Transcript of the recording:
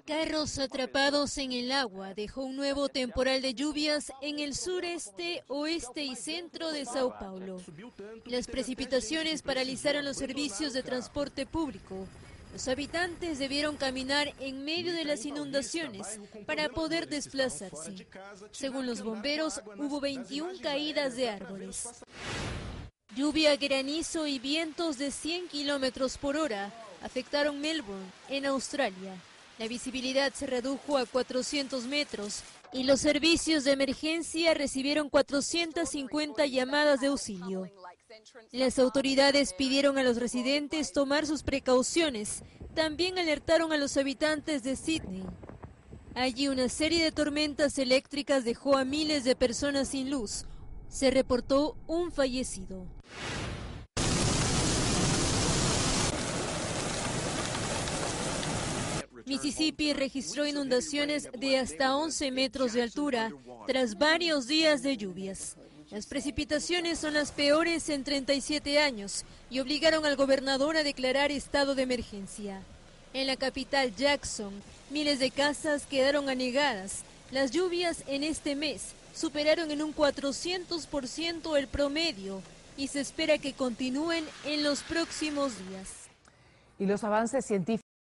Carros atrapados en el agua dejó un nuevo temporal de lluvias en el sureste, oeste y centro de Sao Paulo. Las precipitaciones paralizaron los servicios de transporte público. Los habitantes debieron caminar en medio de las inundaciones para poder desplazarse. Según los bomberos, hubo 21 caídas de árboles. Lluvia, granizo y vientos de 100 kilómetros por hora afectaron Melbourne, en Australia. La visibilidad se redujo a 400 metros y los servicios de emergencia recibieron 450 llamadas de auxilio. Las autoridades pidieron a los residentes tomar sus precauciones. También alertaron a los habitantes de Sydney. Allí una serie de tormentas eléctricas dejó a miles de personas sin luz. Se reportó un fallecido. Mississippi registró inundaciones de hasta 11 metros de altura tras varios días de lluvias. Las precipitaciones son las peores en 37 años y obligaron al gobernador a declarar estado de emergencia. En la capital Jackson, miles de casas quedaron anegadas. Las lluvias en este mes superaron en un 400% el promedio y se espera que continúen en los próximos días. Y los avances científicos